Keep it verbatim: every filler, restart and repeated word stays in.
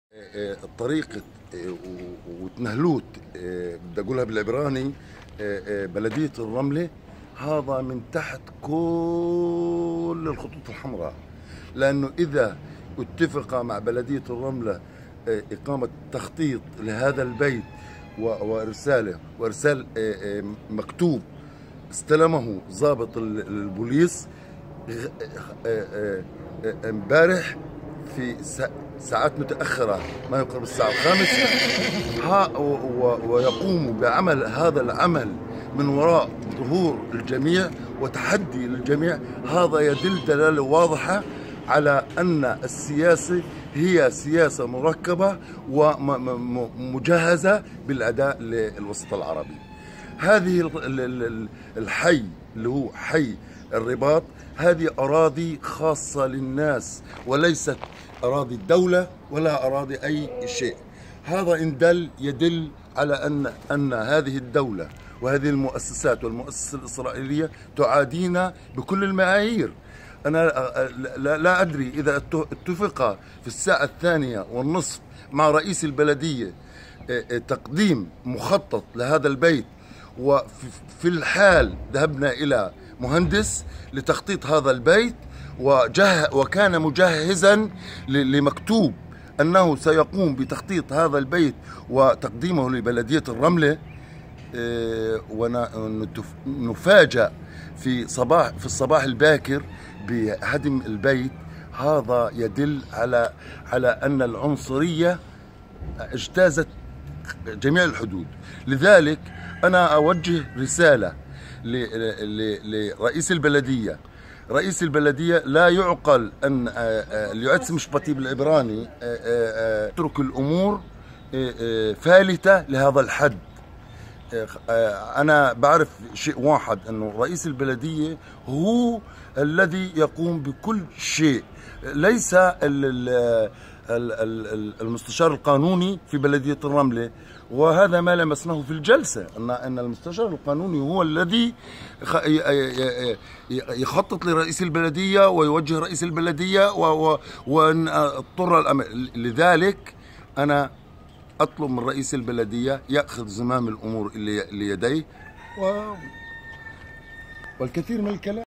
طريقة وتنهلوت بدي أقولها بالعبراني بلدية الرملة، هذا من تحت كل الخطوط الحمراء، لأنه إذا اتفق مع بلدية الرملة إقامة تخطيط لهذا البيت وإرساله وإرسال مكتوب استلمه ضابط البوليس امبارح في ساعات متأخرة ما يقرب الساعة الخامسة، ويقوم بعمل هذا العمل من وراء ظهور الجميع وتحدي للجميع، هذا يدل دلالة واضحة على أن السياسة هي سياسة مركبة ومجهزة بالأداء للوسط العربي. هذه الحي اللي هو حي الرباط هذه أراضي خاصة للناس وليست أراضي الدولة ولا أراضي أي شيء. هذا إن دل يدل على أن أن هذه الدولة وهذه المؤسسات والمؤسسة الإسرائيلية تعادينا بكل المعايير. أنا لا أدري إذا اتفق في الساعة الثانية والنصف مع رئيس البلدية تقديم مخطط لهذا البيت، وفي الحال ذهبنا إلى مهندس لتخطيط هذا البيت وجه وكان مجهزا لمكتوب أنه سيقوم بتخطيط هذا البيت وتقديمه لبلدية الرملة، ونفاجأ في صباح في الصباح الباكر بهدم البيت. هذا يدل على على أن العنصرية اجتازت جميع الحدود. لذلك أنا أوجه رسالة لرئيس البلدية. رئيس البلدية لا يعقل أن اليועץ המשפטי بالعبراني يترك الأمور فالتة لهذا الحد. أنا بعرف شيء واحد، أنه رئيس البلدية هو الذي يقوم بكل شيء، ليس المستشار القانوني في بلدية الرملة. وهذا ما لمسناه في الجلسة، أن أن المستشار القانوني هو الذي يخطط لرئيس البلدية ويوجه رئيس البلدية واضطر الأمر. لذلك أنا أطلب من رئيس البلدية يأخذ زمام الأمور اللي ليديه والكثير من الكلام.